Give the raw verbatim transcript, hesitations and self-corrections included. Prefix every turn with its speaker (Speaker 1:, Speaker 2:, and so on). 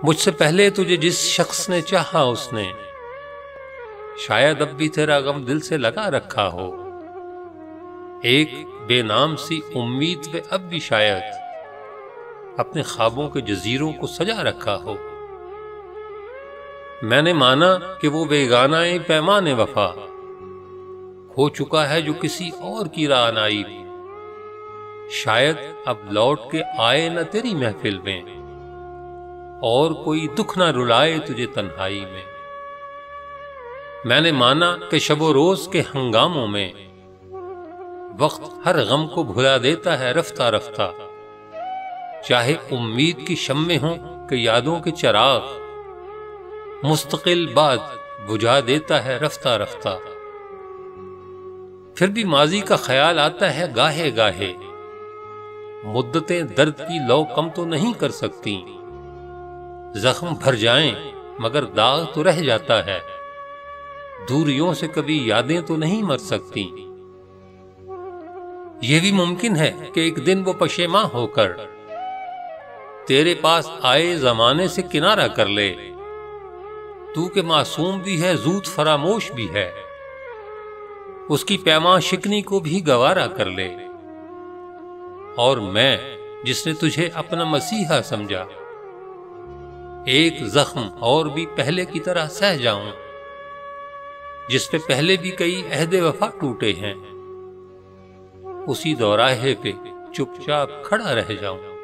Speaker 1: مجھ سے پہلے تجھے جس شخص نے چاہا اس نے شاید اب بھی تیرا غم دل سے لگا رکھا ہو، ایک بے نام سی امید پہ اب بھی شاید اپنے خوابوں کے جزیروں کو سجا رکھا ہو۔ میں نے مانا کہ وہ بیگانہ پیمان وفا کھو چکا ہے جو کسی اور کی رعنائی، شاید اب لوٹ کے آئے نہ تیری محفل میں اور کوئی دکھ نہ رلائے تجھے تنہائی میں۔ میں نے مانا کہ شب و روز کے ہنگاموں میں وقت ہر غم کو بھلا دیتا ہے رفتہ رفتہ، چاہے امید کی شمع ہوں کہ یادوں کے چراغ مستقل باد بجھا دیتا ہے رفتہ رفتہ۔ پھر بھی ماضی کا خیال آتا ہے گاہے گاہے، مدتیں درد کی لو کم تو نہیں کر سکتی، زخم بھر جائیں مگر داغ تو رہ جاتا ہے، دوریوں سے کبھی یادیں تو نہیں مر سکتی۔ یہ بھی ممکن ہے کہ ایک دن وہ پشیماں ہو کر تیرے پاس آئے زمانے سے کنارہ کر لے، تو کہ معصوم بھی ہے زود فراموش بھی ہے، اس کی پیماں شکنی کو بھی گوارا کر لے، اور میں جس نے تجھے اپنا مسیحا سمجھا ایک زخم اور بھی پہلے کی طرح سہ جاؤں، جس پہ پہلے بھی کئی عہد وفا ٹوٹے ہیں، اسی دوراہے پہ چپ چاپ کھڑا رہ جاؤں۔